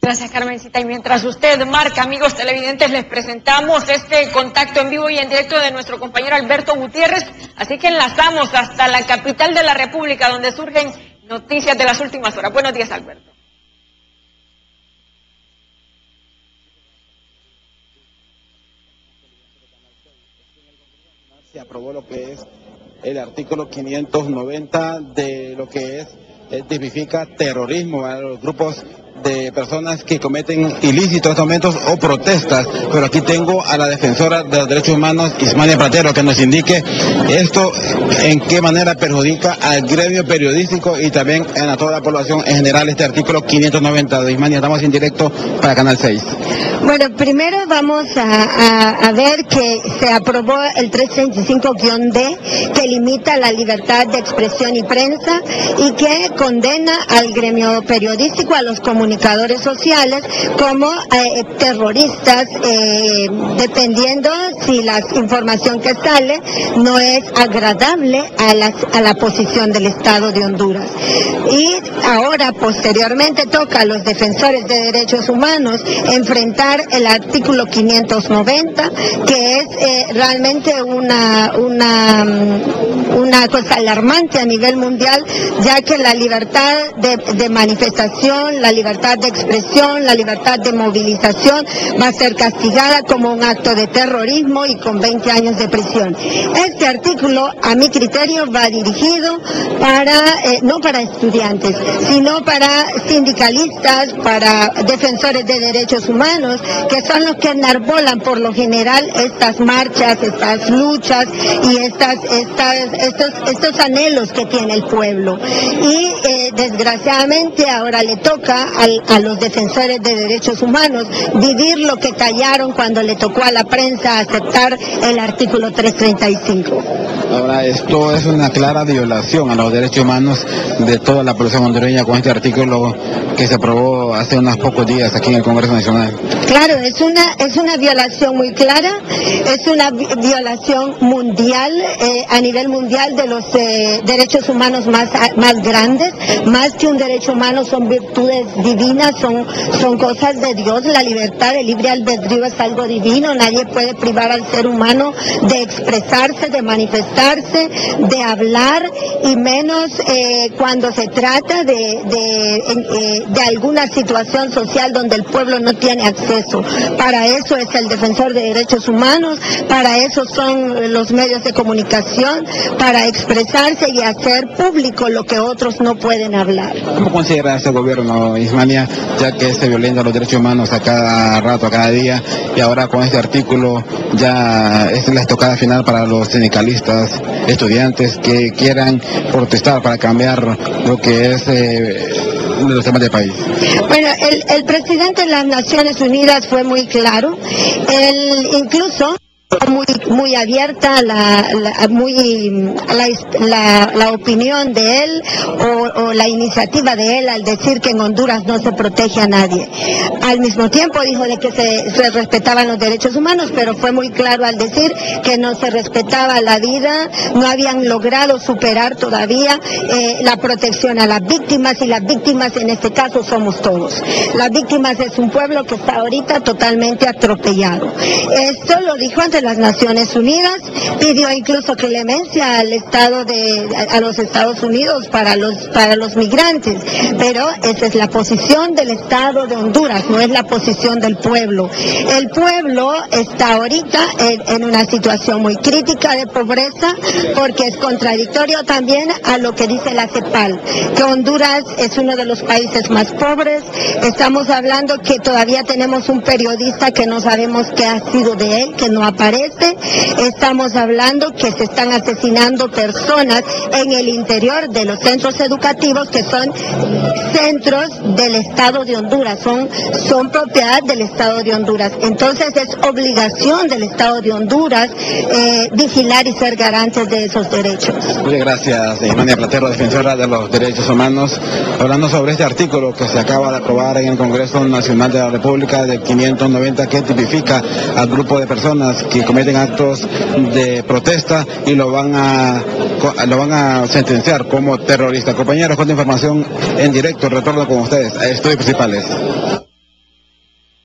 Gracias, Carmencita. Y mientras usted marca, amigos televidentes, les presentamos este contacto en vivo y en directo de nuestro compañero Alberto Gutiérrez. Así que enlazamos hasta la capital de la República, donde surgen noticias de las últimas horas. Buenos días, Alberto. Se aprobó lo que es el artículo 590 de lo que es tipifica terrorismo a los grupos de personas que cometen ilícitos, aumentos o protestas. Pero aquí tengo a la defensora de los derechos humanos, Ismania Platero, que nos indique esto en qué manera perjudica al gremio periodístico y también a toda la población en general este artículo 590 de Ismania. Estamos en directo para Canal 6. Bueno, primero vamos a ver que se aprobó el 335-D, que limita la libertad de expresión y prensa y que condena al gremio periodístico, a los comunicadores sociales, como terroristas, dependiendo si la información que sale no es agradable a la posición del Estado de Honduras. Y ahora, posteriormente, toca a los defensores de derechos humanos enfrentar el artículo 590, que es realmente una cosa alarmante a nivel mundial, ya que la libertad de manifestación, la libertad de expresión, la libertad de movilización va a ser castigada como un acto de terrorismo y con 20 años de prisión. Este artículo, a mi criterio, va dirigido no para estudiantes, sino para sindicalistas, para defensores de derechos humanos, que son los que enarbolan por lo general estas marchas, estas luchas y estos anhelos que tiene el pueblo. Y desgraciadamente ahora le toca a los defensores de derechos humanos vivir lo que callaron cuando le tocó a la prensa aceptar el artículo 335. Ahora, esto es una clara violación a los derechos humanos de toda la población hondureña con este artículo que se aprobó hace unos pocos días aquí en el Congreso Nacional. Claro, es una violación muy clara, es una violación mundial, a nivel mundial, de los derechos humanos más grandes. Más que un derecho humano, son virtudes divinas, son cosas de Dios. La libertad, el libre albedrío es algo divino. Nadie puede privar al ser humano de expresarse, de manifestarse, de hablar, y menos cuando se trata de alguna situación social donde el pueblo no tiene acceso. Para eso es el defensor de derechos humanos, para eso son los medios de comunicación, para expresarse y hacer público lo que otros no pueden hablar. ¿Cómo considera este gobierno, Ismania, ya que se violentan los derechos humanos a cada rato, a cada día, y ahora con este artículo ya es la estocada final para los sindicalistas, estudiantes que quieran protestar para cambiar lo que es los temas del país? Bueno, el presidente de las Naciones Unidas fue muy claro. Él incluso muy abierta la opinión de él o la iniciativa de él al decir que en Honduras no se protege a nadie. Al mismo tiempo dijo de que se respetaban los derechos humanos, pero fue muy claro al decir que no se respetaba la vida, no habían logrado superar todavía la protección a las víctimas, y las víctimas en este caso somos todos. Las víctimas es un pueblo que está ahorita totalmente atropellado. Esto lo dijo ante las Naciones Unidas, pidió incluso clemencia a los Estados Unidos para los migrantes, pero esa es la posición del Estado de Honduras, no es la posición del pueblo. El pueblo está ahorita en una situación muy crítica de pobreza, porque es contradictorio también a lo que dice la CEPAL, que Honduras es uno de los países más pobres. Estamos hablando que todavía tenemos un periodista que no sabemos qué ha sido de él, que no aparece. Estamos hablando que se están asesinando personas en el interior de los centros educativos, que son centros del Estado de Honduras, son propiedad del Estado de Honduras. Entonces es obligación del Estado de Honduras vigilar y ser garantes de esos derechos. Muchas gracias, Ismania Platero, defensora de los derechos humanos, hablando sobre este artículo que se acaba de aprobar en el Congreso Nacional de la República, del 590, que tipifica al grupo de personas que cometen actos de protesta y lo van a sentenciar como terrorista. Compañeros, con información en directo, retorno con ustedes a Estudios Principales.